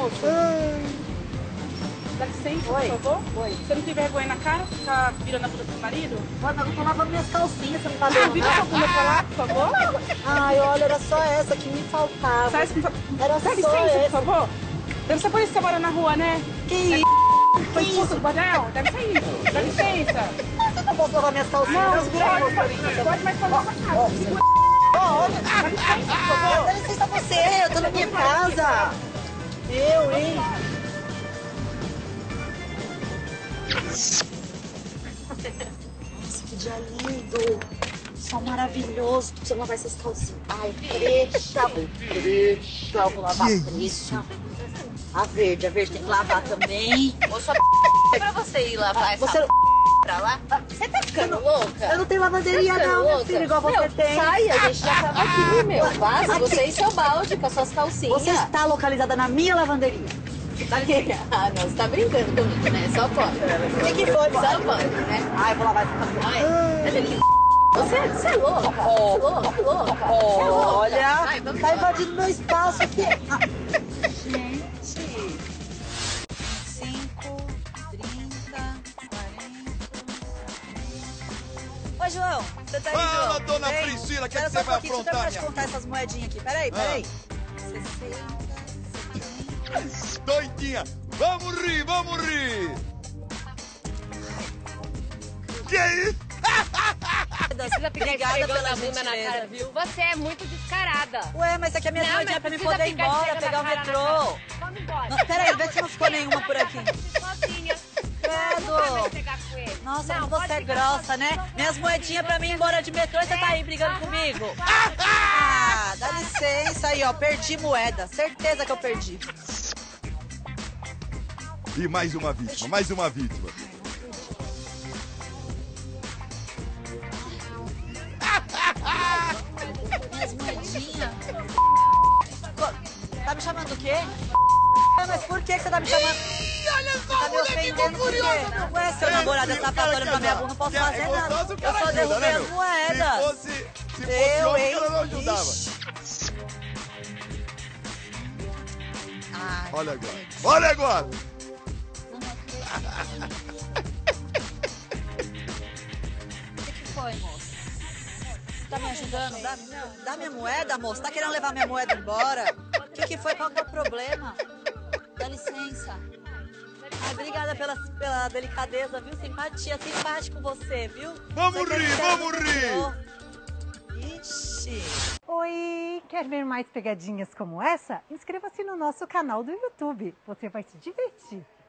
moço? Dá licença, Oi. por favor? Oi. Você não tem vergonha na cara? Ficar virando a bunda pro marido? Mano, eu tô lavando minhas calcinhas, você não tá Ah, vendo? vira sua bunda pra lá, por favor. Ai, olha, era só essa que me faltava. Sai, Era dá só licença, por essa. favor. Deve ser por isso que mora na rua, né? Que isso? Foi expulso do bordel? Deve ser isso. Dá licença. Você não posso lavar minhas calcinhas? Não, Deus me livre. pode, mas falar pra casa. Segura. Olha, Dá licença, por favor. dá licença você, eu tô na minha casa. Eu, hein? Nossa, que dia lindo. Sol maravilhoso. Preciso lavar essas calcinhas. Ai, preta. Preta. Vou lavar a preta. A verde tem que lavar também. Ou só pra você ir lavar essa Você... pra lá? Você tá ficando louca? Eu não tenho lavanderia não, meu filho, igual você tem. Sai, a gente já tava aqui, meu. Vaza, Aqui. você e seu balde com as suas calcinhas. Você está localizada na minha lavanderia. Ah, não, você tá brincando comigo, né? Só pode. O que foi, Só pode, né? Ai, vou lavar essa calcinha. Ai, você é louca? Louca. Olha, Ai, vamos tá embora. invadindo meu espaço aqui. Gente. 5, 30, 40. Ô, João, você tá aí, João? Fala, dona Vem. Priscila, o que Espera você só um vai pouquinho, deixa eu aprontar, terminar de minha? contar essas moedinhas aqui. Peraí. 60, Doidinha, vamos rir. Que isso? Precisa ficar Obrigada esfregando pela a bunda na gentileza, cara, viu? Você é muito descarada. Ué, mas isso aqui é minha moedinha pra mim precisa poder ir ficar embora, esfregando pegar a o cara na metrô. cara. Vamos embora. Não, peraí, vê se não ficou nenhuma por aqui. Sozinha. Credo. Nunca vai pegar com ele. Nossa, Não, como você é pode ficar grossa, sozinha. né? Minhas moedinhas pra mim ir embora de metrô e você tá aí brigando comigo. Ah, dá licença aí, ó. Perdi moeda. Certeza que eu perdi. E mais uma vítima. Minhas moedinhas. Tá me chamando do quê? Mas por que você tá me chamando? Olha só, Tá me ofendendo por quê? Ué, seu namorado tá falando pra minha bunda, não posso fazer nada. Eu só derrubei as moedas. Se fosse homem, ela não ajudava. Ixi. Ai, Olha agora. O que foi, moço? Tá me ajudando? Dá minha moeda, moço? Tá querendo levar minha moeda embora? O que foi? Qual que é o problema? Dá licença. Ai, obrigada pela delicadeza, viu? Simpatia, simpático você, viu? Vamos Você rir, quer vamos ser rir. senhor? Ixi. Oi, quer ver mais pegadinhas como essa? Inscreva-se no nosso canal do YouTube, você vai se divertir.